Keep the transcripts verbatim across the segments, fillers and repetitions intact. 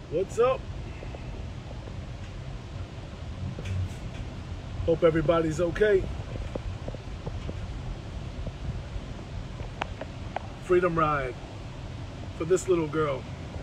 What's up? Hope everybody's okay. Freedom ride for this little girl.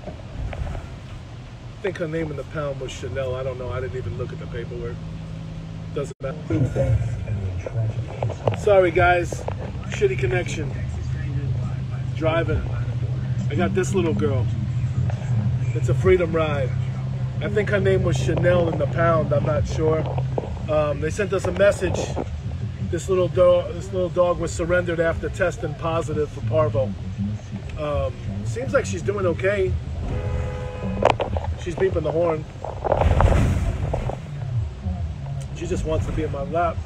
I think her name in the pound was Chanel. I don't know. I didn't even look at the paperwork. Doesn't matter. Sorry, guys. Shitty connection. Driving. I got this little girl. It's a freedom ride. I think her name was Chanel in the pound. I'm not sure. Um, they sent us a message. This little dog. This little dog was surrendered after testing positive for parvo. Um, seems like she's doing okay. She's beeping the horn. She just wants to be in my lap.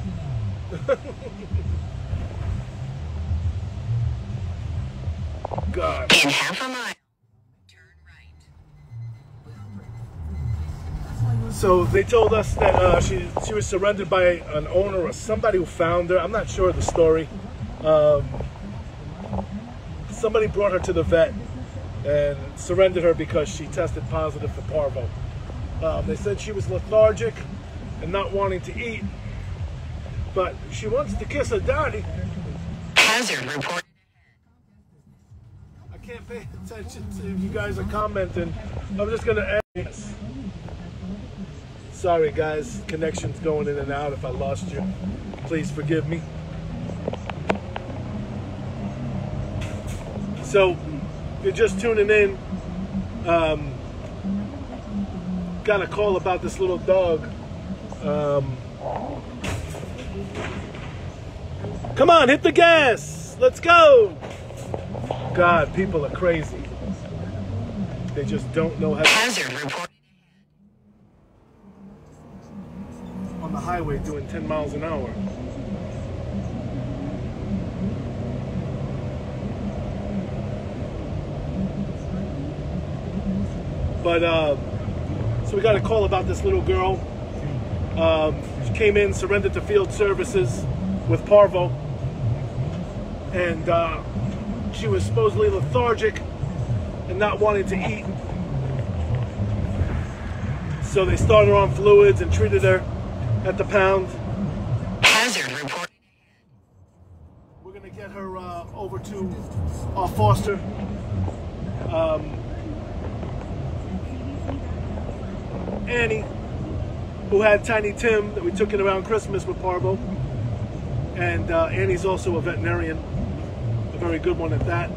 God. In half a mile, turn right. So they told us that uh, she she was surrendered by an owner or somebody who found her. I'm not sure of the story. Um, somebody brought her to the vet and surrendered her because she tested positive for parvo. Um, they said she was lethargic and not wanting to eat, but she wants to kiss her daddy. Hazard report. I can't pay attention to you guys are commenting. I'm just gonna end this. Sorry guys, connection's going in and out. If I lost you, please forgive me. So, if you're just tuning in, um, got a call about this little dog. Um, come on, hit the gas. Let's go. God, people are crazy. They just don't know how to. Hazard report. On the highway doing ten miles an hour. But, uh, so we got a call about this little girl. Um, she came in, surrendered to field services with parvo. And uh, she was supposedly lethargic and not wanting to eat. So they started her on fluids and treated her at the pound. Hazard report. We're gonna get her uh, over to our foster. Um, Annie, who had Tiny Tim that we took in around Christmas with parvo. And uh, Annie's also a veterinarian, a very good one at that.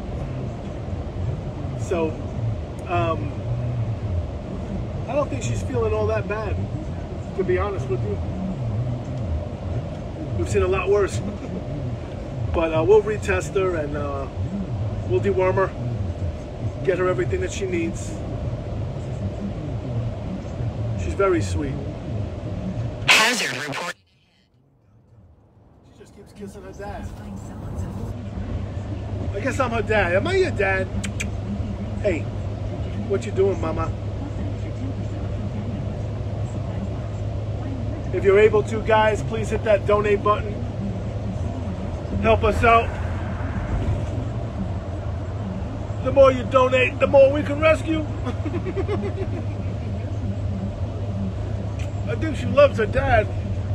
So, um, I don't think she's feeling all that bad, to be honest with you. We've seen a lot worse. But uh, we'll retest her and uh, we'll deworm her, get her everything that she needs. She's very sweet. Hazard report. She just keeps kissing her dad. I guess I'm her dad. Am I your dad? Hey, what you doing, mama? If you're able to, guys, please hit that donate button. Help us out. The more you donate, the more we can rescue. I think she loves her dad.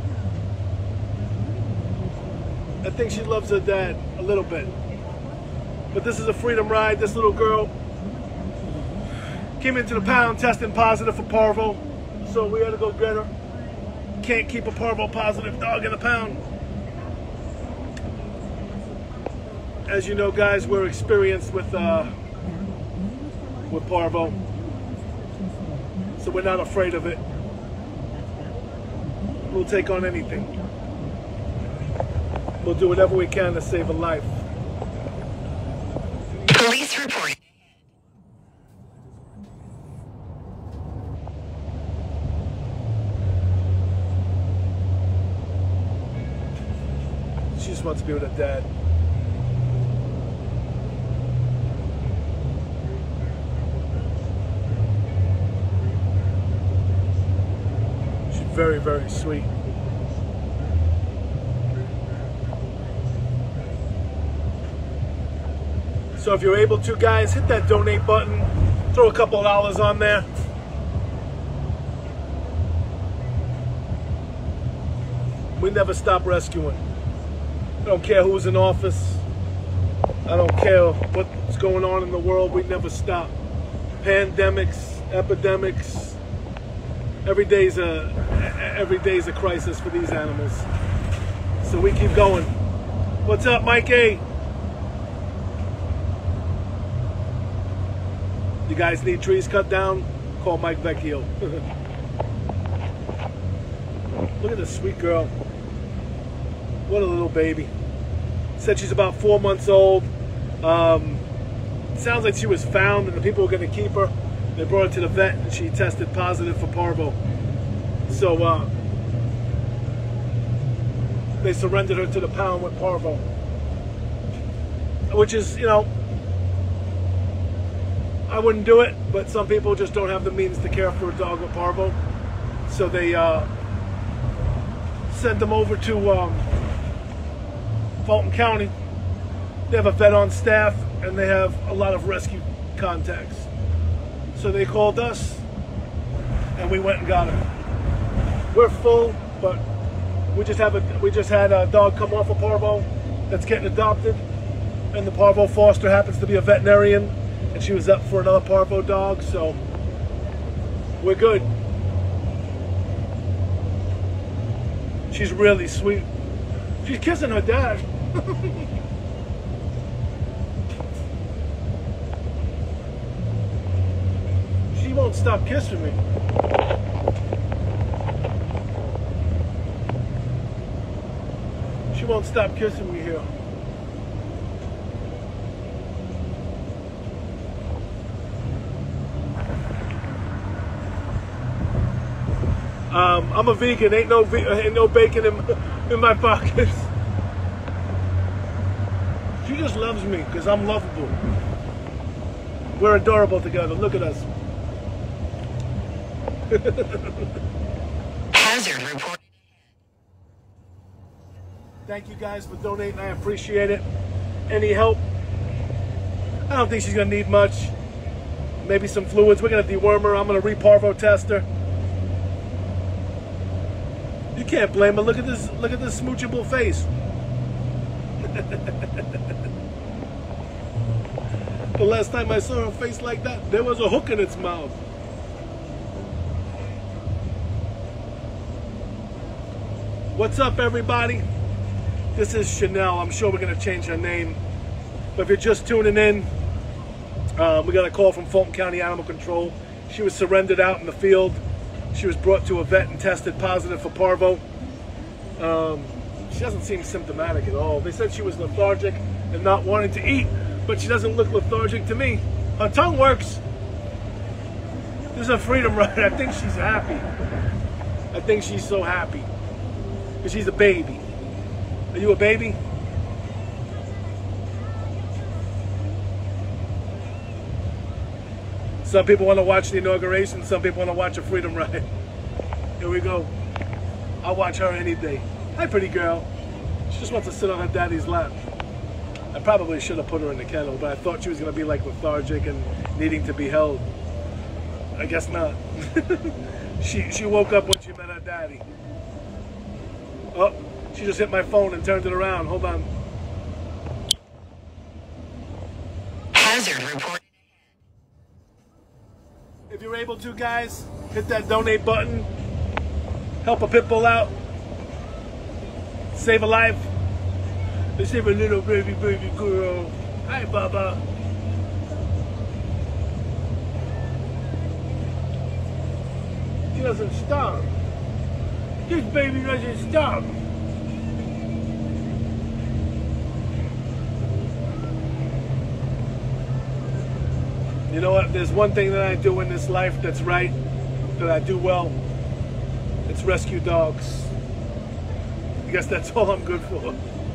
I think she loves her dad a little bit. But this is a freedom ride. This little girl came into the pound testing positive for parvo. So we had to go get her. Can't keep a parvo positive dog in a pound. As you know, guys, we're experienced with uh, with parvo. So we're not afraid of it. We'll take on anything. We'll do whatever we can to save a life. Police report. She just wants to be with her dad. She's very, very sweet. So if you're able to, guys, hit that donate button. Throw a couple of dollars on there. We never stop rescuing. I don't care who's in office. I don't care what's going on in the world. We never stop. Pandemics, epidemics. Every day's a every day's a crisis for these animals. So we keep going. What's up, Mike A? You guys need trees cut down? Call Mike Vecchio. Look at this sweet girl. What a little baby. Said she's about four months old. Um, sounds like she was found and the people were going to keep her. They brought her to the vet and she tested positive for parvo. So uh, they surrendered her to the pound with parvo. Which is, you know, I wouldn't do it, but some people just don't have the means to care for a dog with parvo. So they uh, sent them over to um, Fulton County. They have a vet on staff and they have a lot of rescue contacts. So they called us and we went and got her. We're full, but we just have a we just had a dog come off a parvo that's getting adopted, and the parvo foster happens to be a veterinarian, and she was up for another parvo dog, so we're good. She's really sweet. She's kissing her dad. She won't stop kissing me. She won't stop kissing me here. Um, I'm a vegan. Ain't no ain't no bacon in, in my pockets. She just loves me because I'm lovable. We're adorable together. Look at us. Hazard report. Thank you guys for donating. I appreciate it. Any help? I don't think she's gonna need much. Maybe some fluids. We're gonna deworm her. I'm gonna re-parvo test her. You can't blame her. Look at this. Look at this smoochable face. The last time I saw her face like that, there was a hook in its mouth. What's up, everybody? This is Chanel. I'm sure we're going to change her name. But if you're just tuning in, uh, we got a call from Fulton County Animal Control. She was surrendered out in the field. She was brought to a vet and tested positive for parvo. Um, she doesn't seem symptomatic at all. They said she was lethargic and not wanting to eat, but she doesn't look lethargic to me. Her tongue works. This is a freedom rider. I think she's happy. I think she's so happy. Because she's a baby. Are you a baby? Some people want to watch the inauguration. Some people want to watch a freedom ride. Here we go. I'll watch her any day. Hi, pretty girl. She just wants to sit on her daddy's lap. I probably should have put her in the kennel, but I thought she was going to be like lethargic and needing to be held. I guess not. she, she woke up when she met her daddy. Oh, she just hit my phone and turned it around. Hold on. Hazard report. If you're able to, guys, hit that donate button. Help a pit bull out. Save a life. Let's save a little baby, baby girl. Hi, Baba. She doesn't stop. This baby doesn't stop. You know what? There's one thing that I do in this life that's right, that I do well. It's rescue dogs. I guess that's all I'm good for.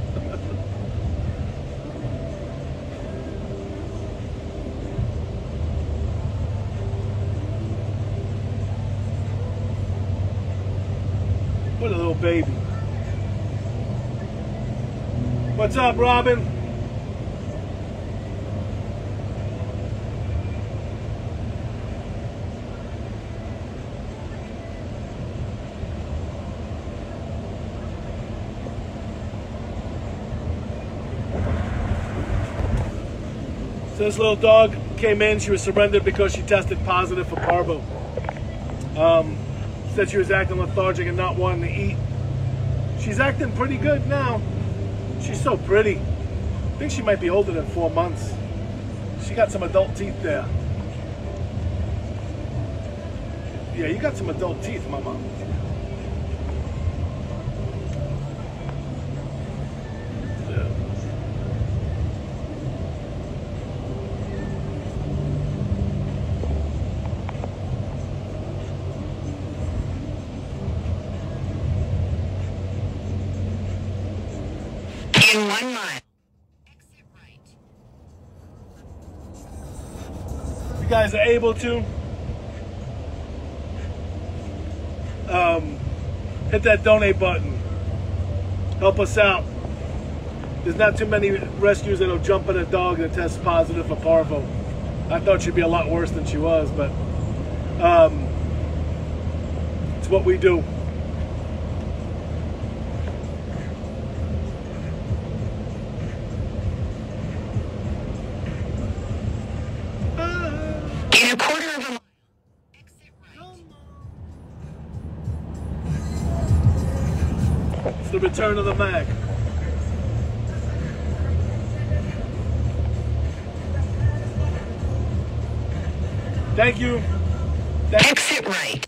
What a little baby. What's up, Robin? So this little dog came in. She was surrendered because she tested positive for parvo. Um, said she was acting lethargic and not wanting to eat. She's acting pretty good now. She's so pretty. I think she might be older than four months. She got some adult teeth there. Yeah, you got some adult teeth, mama. Yeah. In one mile. Exit right. If you guys are able to, um, hit that donate button. Help us out. There's not too many rescues that'll jump at a dog that tests positive for parvo. I thought she'd be a lot worse than she was, but um, it's what we do. In a quarter of a mile. Exit right. It's the return of the mag. Thank you. Thank Exit right.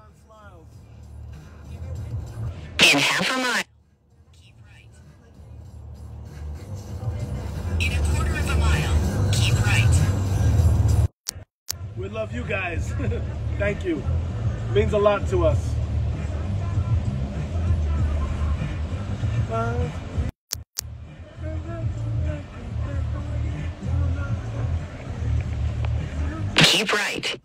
In half a mile. Keep right. In a quarter of a mile. Keep right. We love you guys. Thank you. It means a lot to us. Keep right.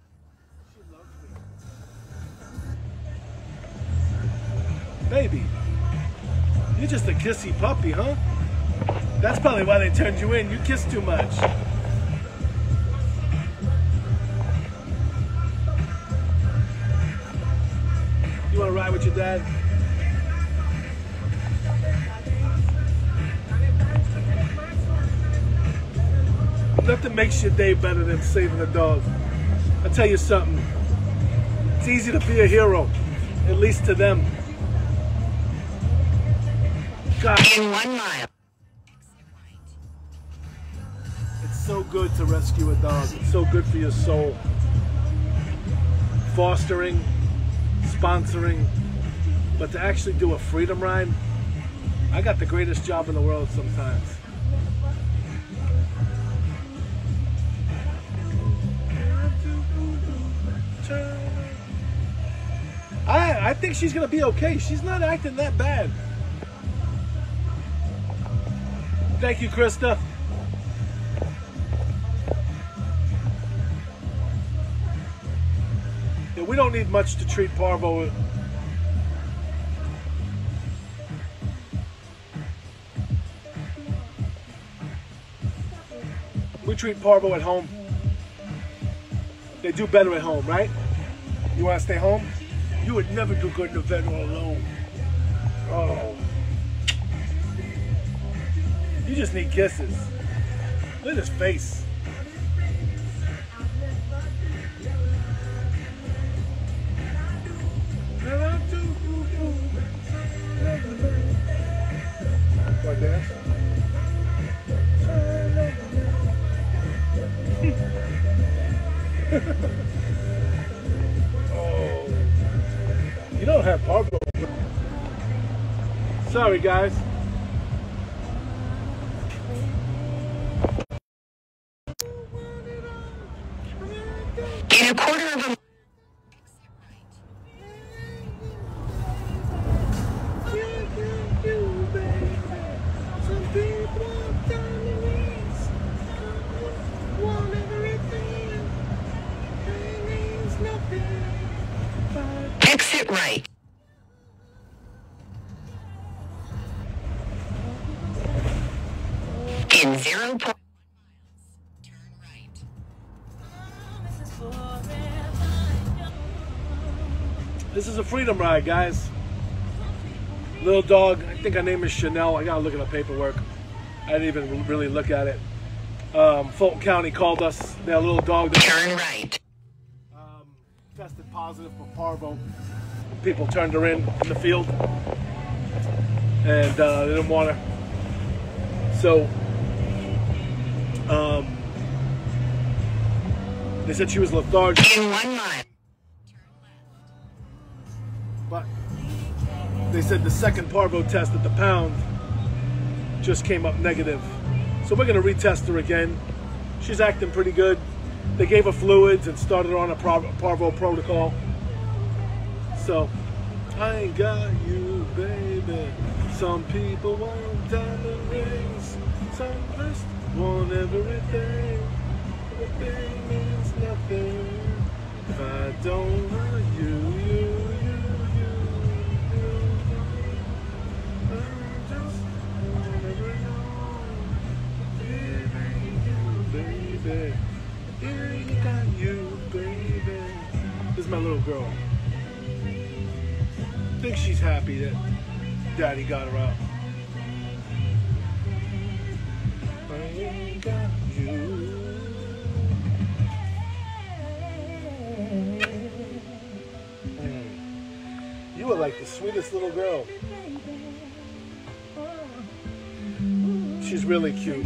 Baby, you're just a kissy puppy, huh? That's probably why they turned you in. You kiss too much. You want to ride with your dad? Nothing makes your day better than saving a dog. I'll tell you something. It's easy to be a hero, at least to them. God, In one mile. it's so good to rescue a dog. It's so good for your soul. Fostering, sponsoring, but to actually do a freedom ride, I got the greatest job in the world sometimes. I, I think she's gonna be okay. She's not acting that bad. Thank you, Krista. Yeah, we don't need much to treat parvo. We treat parvo at home. They do better at home, right? You want to stay home? You would never do good in the vet alone. Oh. You just need kisses. Look at his face. Like that. Oh. You don't have parvo. Sorry, guys. In a quarter of a mile. Exit right. In zero point one miles, turn right. This is a freedom ride, guys. Little dog, I think her name is Chanel. I gotta look at the paperwork. I didn't even really look at it. Um, Fulton County called us. Their little dog that Turn right. um, tested positive for parvo. People turned her in in the field, and uh, they didn't want her. So um, they said she was lethargic. In one mile. But they said the second parvo test at the pound just came up negative. So we're going to retest her again. She's acting pretty good. They gave her fluids and started her on a parvo protocol. So, I ain't got you, baby. Some people want diamond rings. Some just want everything. Everything means nothing if I don't want you, you, you, you, you. I just want everything. Baby, here you got you, baby. This is my little girl. I think she's happy that Daddy got her out. I got you. You are like the sweetest little girl. She's really cute.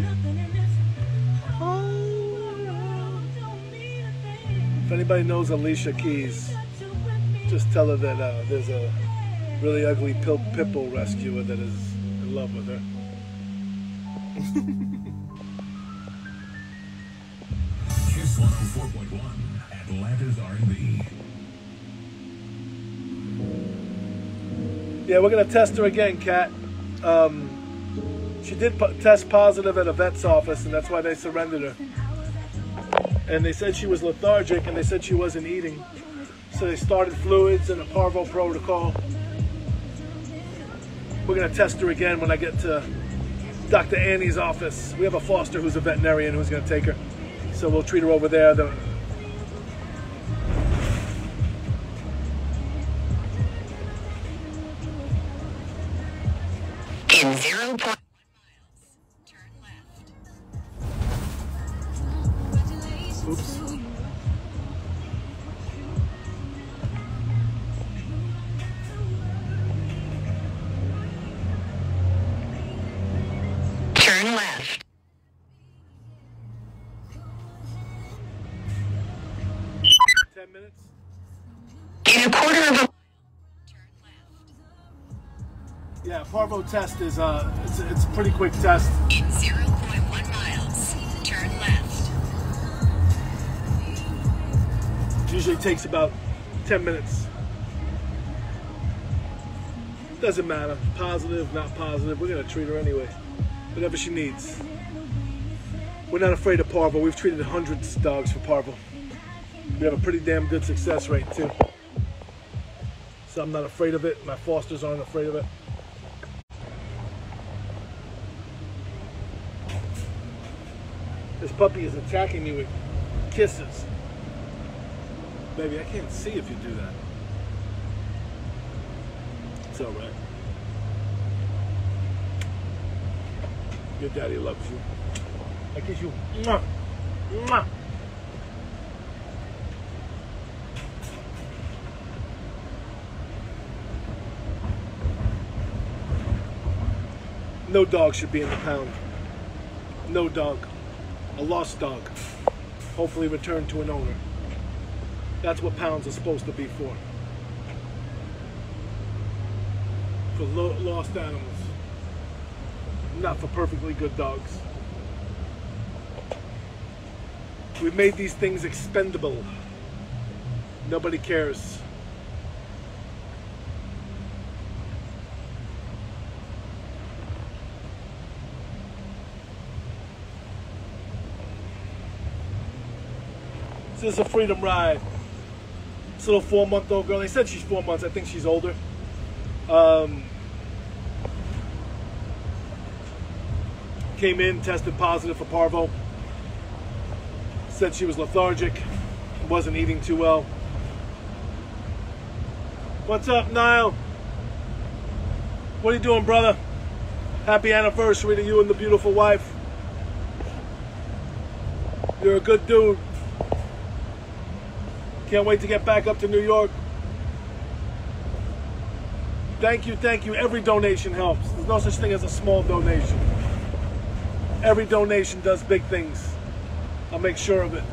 If anybody knows Alicia Keys, just tell her that uh, there's a really ugly pit bull rescuer that is in love with her. Kiss one oh four point one, Atlanta's R and B. Yeah, we're gonna test her again, Kat. Um, she did po test positive at a vet's office, and that's why they surrendered her. And they said she was lethargic, and they said she wasn't eating. So they started fluids and a parvo protocol. We're gonna test her again when I get to Doctor Annie's office. We have a foster who's a veterinarian who's gonna take her. So we'll treat her over there. The, In zero point one miles, turn left. oops. Turn left. Ten minutes. In a quarter of a mile, turn left. Yeah, parvo test is uh, it's it's a pretty quick test. In zero point one miles, turn left. It usually takes about ten minutes. Doesn't matter, positive, not positive. We're gonna treat her anyway, whatever she needs. We're not afraid of parvo. We've treated hundreds of dogs for parvo. We have a pretty damn good success rate too. So I'm not afraid of it. My fosters aren't afraid of it. This puppy is attacking me with kisses. Baby, I can't see if you do that. It's all right. Your daddy loves you. I kiss you. Mwah. Mwah. No dog should be in the pound. No dog. A lost dog. Hopefully returned to an owner. That's what pounds are supposed to be for. For lo lost animals. Not for perfectly good dogs. We've made these things expendable. Nobody cares. This is a freedom ride. This little four-month-old girl. They said she's four months. I think she's older. Um, came in, tested positive for parvo. Said she was lethargic, wasn't eating too well. What's up, Niall? What are you doing, brother? Happy anniversary to you and the beautiful wife. You're a good dude. Can't wait to get back up to New York. Thank you, thank you. Every donation helps. There's no such thing as a small donation. Every donation does big things. I'll make sure of it.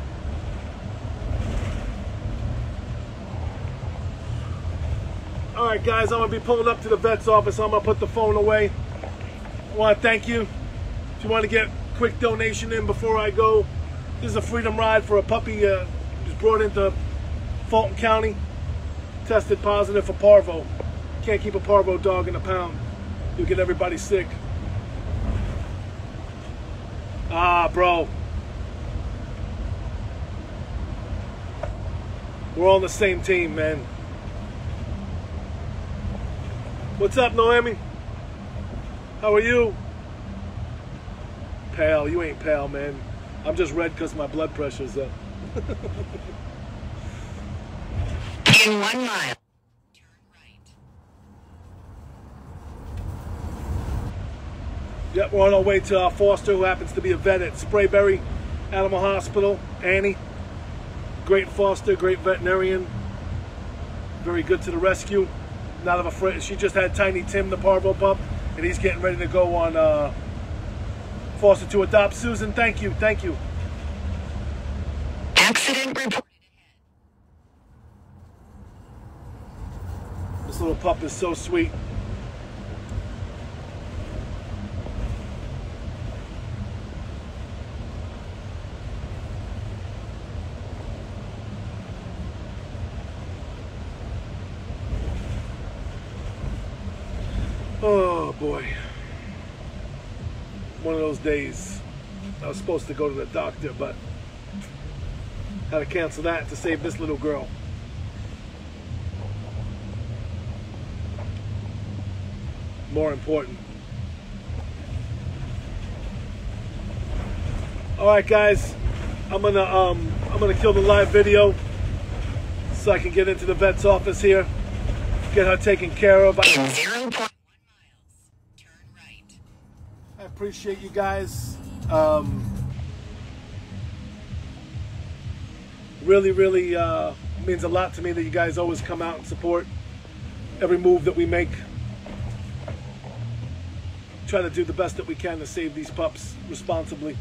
All right, guys, I'm going to be pulling up to the vet's office. I'm going to put the phone away. I want to thank you. If you want to get a quick donation in before I go, this is a freedom ride for a puppy uh, who's brought into Fulton County. Tested positive for parvo. Can't keep a parvo dog in a pound. You'll get everybody sick. Ah, bro. We're all on the same team, man. What's up, Noemi? How are you? Pale. You ain't pale, man. I'm just red because my blood pressure's up. In one mile. Yep, we're on our way to uh, Foster, who happens to be a vet at Sprayberry Animal Hospital. Annie, great foster, great veterinarian, very good to the rescue. Not of afraid. She just had Tiny Tim, the parvo pup, and he's getting ready to go on uh, Foster to adopt. Susan, thank you, thank you. Accident reported ahead. This little pup is so sweet. Oh boy, one of those days. I was supposed to go to the doctor, but had to cancel that to save this little girl. More important. All right, guys, I'm gonna um I'm gonna kill the live video so I can get into the vet's office here, get her taken care of. In zero point one miles, turn right. I appreciate you guys. Um, really, really uh, means a lot to me that you guys always come out and support every move that we make. Try to do the best that we can to save these pups responsibly.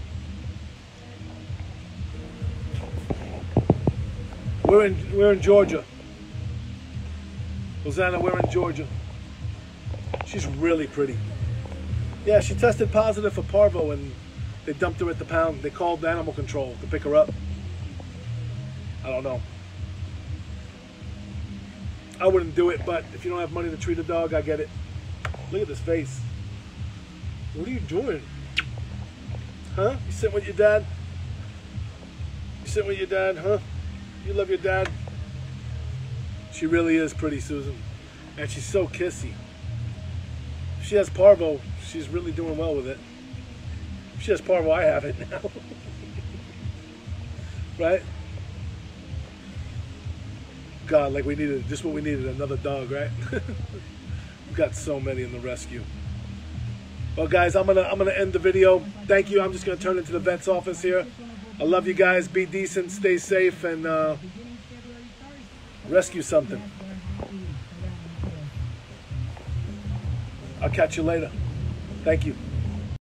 We're in we're in Georgia. Hosanna, we're in Georgia. She's really pretty. Yeah, she tested positive for parvo and they dumped her at the pound. They called animal control to pick her up. I don't know. I wouldn't do it, but if you don't have money to treat a dog, I get it. Look at this face. What are you doing? Huh? You sitting with your dad? You sitting with your dad, huh? You love your dad? She really is pretty, Susan. And she's so kissy. If she has parvo, she's really doing well with it. If she has parvo, I have it now. Right? God, like we needed, just what we needed, another dog, right? We've got so many in the rescue. Well, guys, I'm gonna I'm gonna end the video. Thank you. I'm just gonna turn into the vet's office here. I love you guys. Be decent, stay safe, and uh, rescue something. I'll catch you later. Thank you.